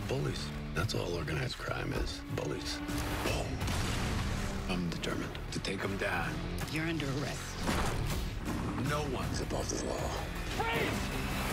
bullies. That's all organized crime is. Bullies. Boom. I'm determined to take them down. You're under arrest. No one's above the law. Freeze!